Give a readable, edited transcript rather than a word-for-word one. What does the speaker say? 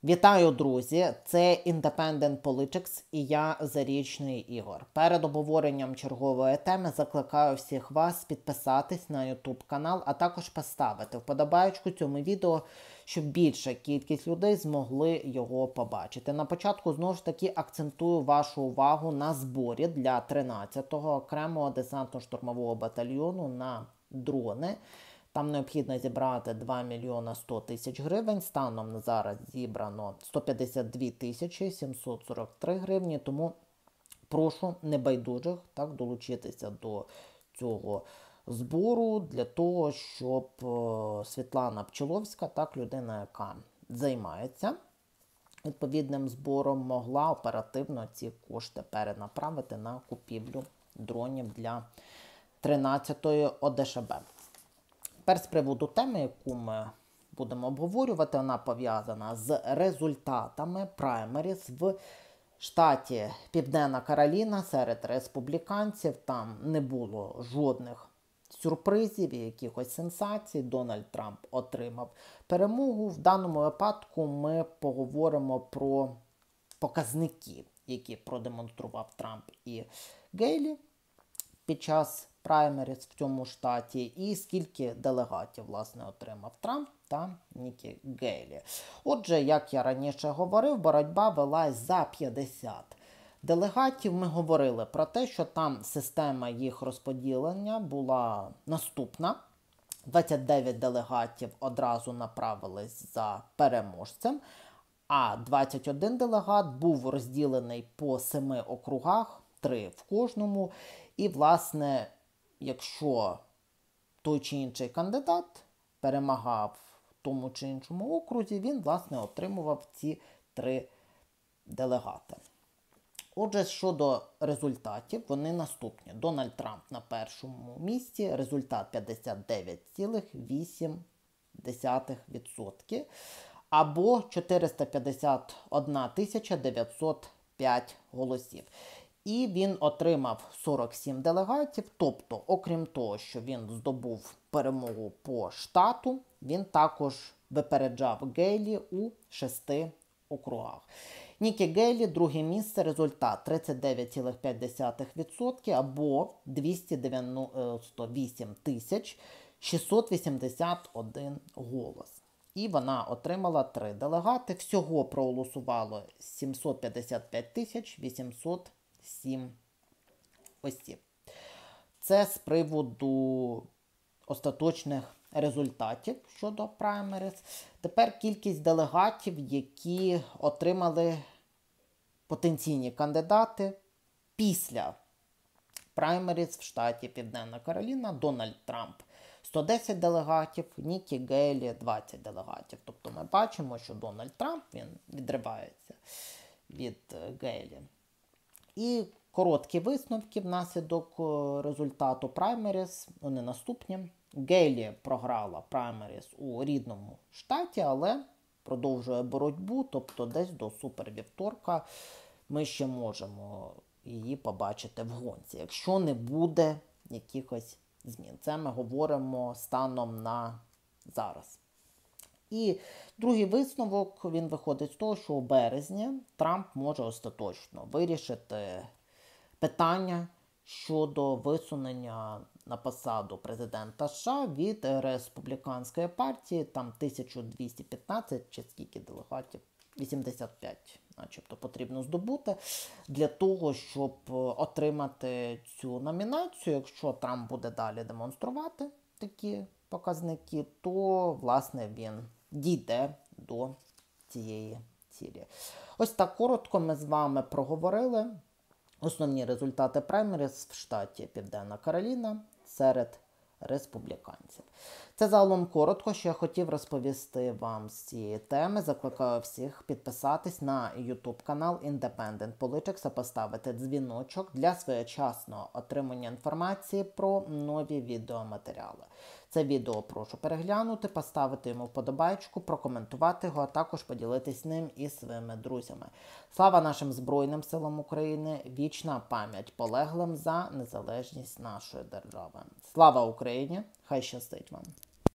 Вітаю, друзі! Це Independent Politics і я, Зарічний Ігор. Перед обговоренням чергової теми закликаю всіх вас підписатись на YouTube канал, а також поставити вподобаєчку цьому відео, щоб більша кількість людей змогли його побачити. На початку, знову ж таки, акцентую вашу увагу на зборі для 13-го окремого десантно-штурмового батальйону на дрони. Там необхідно зібрати 2 мільйона 100 тисяч гривень. Станом на зараз зібрано 152 тисячі 743 гривні. Тому прошу небайдужих долучитися до цього збору для того, щоб Світлана Пчоловська, людина, яка займається відповідним збором, могла оперативно ці кошти перенаправити на купівлю дронів для 13-ї ОДШБ. Тепер з приводу теми, яку ми будемо обговорювати, вона пов'язана з результатами праймеріз в штаті Південна Кароліна серед республіканців. Там не було жодних сюрпризів і якихось сенсацій. Дональд Трамп отримав перемогу. В даному випадку ми поговоримо про показники, які продемонстрував Трамп і Гейлі під час праймеріз в цьому штаті, і скільки делегатів, власне, отримав Трамп та Нікі Гейлі. Отже, як я раніше говорив, боротьба велась за 50 делегатів. Ми говорили про те, що там система їх розподілення була наступна. 29 делегатів одразу направились за переможцем, а 21 делегат був розділений по 7 округах, 3 в кожному. І, власне, якщо той чи інший кандидат перемагав в тому чи іншому окрузі, він, власне, отримував ці 3 делегати. Отже, щодо результатів, вони наступні. Дональд Трамп на першому місці, результат 59,8%, або 451 905 голосів. І він отримав 47 делегатів, тобто, окрім того, що він здобув перемогу по штату, він також випереджав Гейлі у 6 округах. Нікі Гейлі, друге місце, результат 39,5% або 298 681 голос. І вона отримала 3 делегати. Всього проголосувало 755 807 осіб. Це з приводу остаточних результатів щодо праймеріз. Тепер кількість делегатів, які отримали потенційні кандидати після праймеріз в штаті Південна Кароліна. Дональд Трамп 110 делегатів, Нікі Гейлі 20 делегатів. Тобто ми бачимо, що Дональд Трамп, він відривається від Гейлі. І короткі висновки внаслідок результату праймеріз, вони наступні. Гейлі програла праймеріз у рідному штаті, але продовжує боротьбу, тобто десь до супервівторка ми ще можемо її побачити в гонці, якщо не буде якихось змін. Це ми говоримо станом на зараз. І другий висновок, він виходить з того, що у березні Трамп може остаточно вирішити питання щодо висунення на посаду президента США від республіканської партії, там 1215 чи скільки делегатів, 85 начебто потрібно здобути для того, щоб отримати цю номінацію. Якщо Трамп буде далі демонструвати такі показники, то, власне, він дійде до цієї цілі. Ось так коротко ми з вами проговорили основні результати праймеріз в штаті Південна Кароліна серед республіканців. Це загалом коротко, що я хотів розповісти вам з цієї теми. Закликаю всіх підписатись на YouTube канал Independent Politics, а поставити дзвіночок для своєчасного отримання інформації про нові відеоматеріали. Це відео прошу переглянути, поставити йому вподобайку, прокоментувати його, а також поділитись ним із своїми друзями. Слава нашим Збройним силам України! Вічна пам'ять полеглим за незалежність нашої держави. Слава Україні! Хай щастить вам!